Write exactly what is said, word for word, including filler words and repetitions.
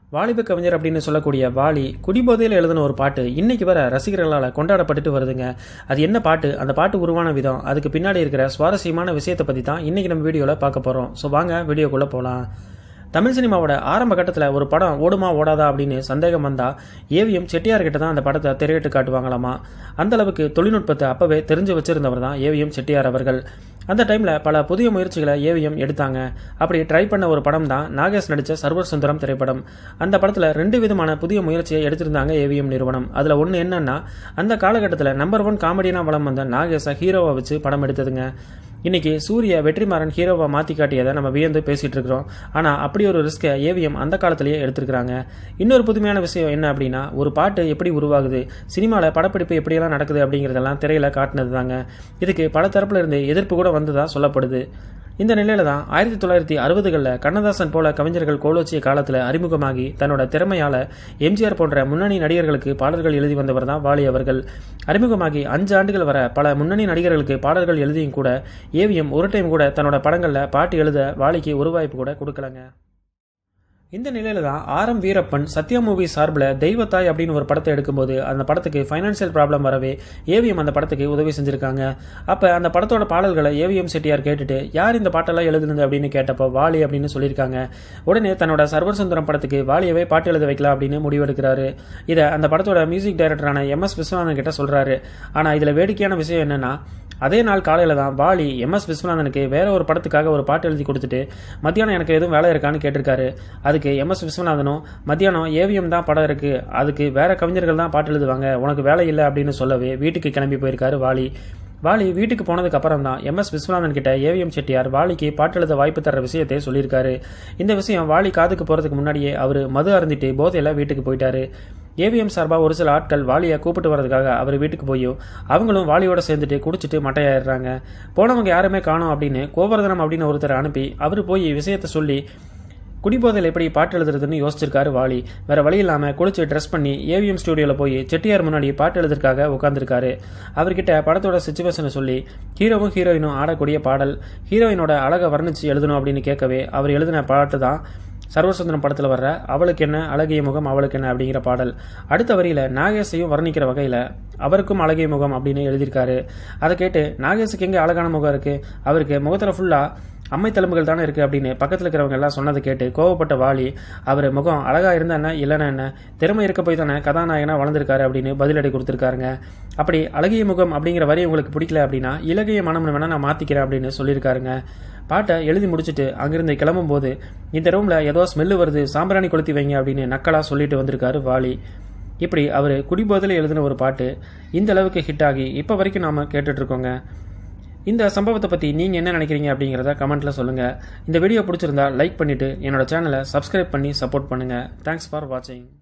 வாலிப கவிஞர் அப்படின்னு சொல்லக்கூடிய வாலி குடிபோதையில் எழுதின ஒரு பாட்டு இன்னைக்கு வர ரசிகர்களால் கொண்டாடப்பட்டுட்டு வருதுங்க. அது என்ன பாட்டு, அந்த பாட்டு உருவான விதம், அதுக்கு பின்னாடி இருக்கிற சுவாரஸ்யமான விஷயத்தை பற்றி தான் இன்னைக்கு நம்ம வீடியோவில் பார்க்க போகிறோம். ஸோ வாங்க வீடியோக்குள்ளே போகலாம். தமிழ் சினிமாவோட ஆரம்ப கட்டத்தில் ஒரு படம் ஓடுமா ஓடாதா அப்படின்னு சந்தேகம் வந்தால் ஏவிஎம் செட்டியார்கிட்ட தான் அந்த படத்தை திரையிட்டு காட்டுவாங்களாமா. அந்த அளவுக்கு தொழில்நுட்பத்தை அப்பவே தெரிஞ்சு வச்சிருந்தவர் தான் ஏவிஎம் செட்டியார் அவர்கள். அந்த டைமில் பல புதிய முயற்சிகளை ஏவிஎம் எடுத்தாங்க. அப்படி ட்ரை பண்ண ஒரு படம் தான் நாகேஷ் நடித்த சர்வர் சுந்தரம் திரைப்படம். அந்த படத்தில் ரெண்டு விதமான புதிய முயற்சியை எடுத்திருந்தாங்க ஏவிஎம் நிறுவனம். அதில் ஒன்று என்னன்னா, அந்த காலகட்டத்தில் நம்பர் ஒன் காமெடினா வளம் வந்த நாகேஷை ஹீரோவை வச்சு படம் எடுத்ததுங்க. இன்னைக்கு சூரிய வெற்றிமாறன் ஹீரோவை மாற்றி காட்டியதை நம்ம வியந்து பேசிட்டு இருக்கிறோம். ஆனால் அப்படி ஒரு ரிஸ்கை ஏவிஎம் அந்த காலத்திலேயே எடுத்திருக்கிறாங்க. இன்னொரு புதுமையான விஷயம் என்ன அப்படின்னா, ஒரு பாட்டு எப்படி உருவாகுது, சினிமாவில் படப்பிடிப்பு எப்படியெல்லாம் நடக்குது அப்படிங்கிறதெல்லாம் திரையில காட்டினது தாங்க. இதுக்கு பல தரப்புல இருந்து எதிர்ப்பு கூட வந்ததா சொல்லப்படுது. இந்த நிலையில தான் ஆயிரத்தி தொள்ளாயிரத்தி அறுபதுகளில் கண்ணதாசன் போல கவிஞர்கள் கோலோச்சிய காலத்தில் அறிமுகமாகி தன்னோட திறமையால எம்ஜிஆர் போன்ற முன்னணி நடிகர்களுக்கு பாடல்கள் எழுதி வந்தவர் தான் வாலி அவர்கள். அறிமுகமாகி அஞ்சு ஆண்டுகள் வர பல முன்னணி நடிகர்களுக்கு பாடல்கள் எழுதியும் கூட ஏவிஎம் ஒரு டைம் கூட தன்னோட படங்களில் பாட்டு எழுத வாலிக்கு ஒரு வாய்ப்பு கூட கொடுக்கலங்க. இந்த நிலையில தான் R M Veerappan Sathya movie சார்பில் தெய்வத்தாய் அப்படின்னு ஒரு படத்தை எடுக்கும்போது அந்த படத்துக்கு ஃபைனான்சியல் ப்ராப்ளம் வரவே ஏவிஎம் அந்த படத்துக்கு உதவி செஞ்சிருக்காங்க. அப்போ அந்த படத்தோட பாடல்களை ஏவிஎம் செட்டியார் கேட்டுட்டு யார் இந்த பாட்டெல்லாம் எழுதுனது அப்படின்னு கேட்டப்போ வாலி அப்படின்னு சொல்லியிருக்காங்க. உடனே தன்னோட சர்வர் சுந்தரம் படத்துக்கு வாலியவே பாட்டு எழுத வைக்கலாம் அப்படின்னு முடிவெடுக்கிறாரு. இதை அந்த படத்தோட மியூசிக் டைரக்டரான எம் எஸ் விஸ்வநாதன் கிட்ட சொல்றாரு. ஆனால் இதில் வேடிக்கையான விஷயம் என்னன்னா, அதே நாள் காலையில் தான் வாலி எம் எஸ் விஸ்வநாதனுக்கு வேற ஒரு படத்துக்காக ஒரு பாட்டு எழுதி கொடுத்துட்டு மத்தியானம் எனக்கு எதுவும் வேலை இருக்கான்னு கேட்டிருக்காரு. அதுக்கு எம் எஸ் விஸ்வநாதனும் மத்தியானம் ஏவிஎம் தான் படம் இருக்கு, அதுக்கு வேற கவிஞர்கள் தான் பாட்டு எழுதுவாங்க, உனக்கு வேலை இல்லை அப்படின்னு சொல்லவே வீட்டுக்கு கிளம்பி போயிருக்காரு வாலி. வாலி வீட்டுக்கு போனதுக்கு அப்புறம் தான் எம் எஸ் விஸ்வநாதன் கிட்ட ஏவிஎம் செட்டியார் வாலிக்கு பாட்டு எழுத வாய்ப்பு தர விஷயத்தை சொல்லியிருக்காரு. இந்த விஷயம் வாலி காதுக்கு போறதுக்கு முன்னாடியே அவர் மது அருந்திட்டு போதையில வீட்டுக்கு போயிட்டாரு. ஏவிஎம் சார்பாக ஒரு சில ஆட்கள் வாலியை கூப்பிட்டு வரதுக்காக அவர் வீட்டுக்கு போயும் அவங்களும் வாலியோட சேர்ந்துட்டு குடிச்சிட்டு மட்டையாயிடுறாங்க. போனவங்க யாருமே காணோம் அப்படின்னு கோவர்தனம் அப்படின்னு ஒருத்தரை அனுப்பி அவர் போய் விஷயத்த சொல்லி குடிபோதையில் எப்படி பாட்டு எழுதுறதுன்னு யோசிச்சிருக்காரு வாலி. வேற வழி இல்லாமல் குளிச்சு ட்ரெஸ் பண்ணி ஏவிஎம் ஸ்டுடியோவில் போய் செட்டியார் முன்னாடி பாட்டு எழுதுறதுக்காக உட்காந்துருக்காரு. அவர்கிட்ட படத்தோட சிச்சுவேஷனை சொல்லி ஹீரோவும் ஹீரோயினும் ஆடக்கூடிய பாடல், ஹீரோயினோட அழகை வர்ணிச்சு எழுதணும் அப்படின்னு கேட்கவே அவர் எழுதின பாட்டு தான் சர்வசுந்தரம் படத்தில் வர்ற அவளுக்கு என்ன அழகிய முகம் அவளுக்கு என்ன அப்படிங்கிற பாடல். அடுத்த வரியில நாகேஷையும் வர்ணிக்கிற வகையில் அவருக்கும் அழகிய முகம் அப்படின்னு எழுதியிருக்காரு. அதை கேட்டு நாகேஷுக்கு எங்கே அழகான முகம் இருக்கு, அவருக்கு முகத்தில் ஃபுல்லாக அம்மை தழும்புகள் தானே இருக்கு அப்படின்னு பக்கத்தில் இருக்கிறவங்க எல்லாம் சொன்னதை கேட்டு கோவப்பட்ட வாலி, அவர் முகம் அழகா இருந்தா என்ன இல்லைன்னா என்ன, திறமை இருக்க போய் தானே கதாநாயகனா வளர்ந்துருக்காரு அப்படின்னு பதிலடி கொடுத்துருக்காருங்க. அப்படி அழகிய முகம் அப்படிங்கிற வரி உங்களுக்கு பிடிக்கல அப்படின்னா இலகிய மனம்னு வேணா நான் மாத்திக்கிறேன் அப்படின்னு சொல்லியிருக்காருங்க. பாட்டை எழுதி முடிச்சுட்டு அங்கிருந்து கிளம்பும் போது இந்த ரூம்ல ஏதோ ஸ்மெல்லு வருது, சாம்பிராணி கொளுத்தி வைங்க அப்படின்னு நக்கலா சொல்லிட்டு வந்திருக்காரு வாலி. இப்படி அவர் குடிபோதையில் எழுதின ஒரு பாட்டு இந்த அளவுக்கு ஹிட் ஆகி இப்போ வரைக்கும் நாம கேட்டுட்டு இருக்கோங்க. இந்த சம்பவத்தை பற்றி நீங்கள் என்ன நினைக்கிறீங்க அப்படிங்கிறத கமெண்ட்டில் சொல்லுங்கள். இந்த வீடியோ பிடிச்சிருந்தா லைக் பண்ணிவிட்டு என்னோட சேனலை சப்ஸ்கிரைப் பண்ணி சப்போர்ட் பண்ணுங்கள். தேங்க்ஸ் ஃபார் வாட்சிங்.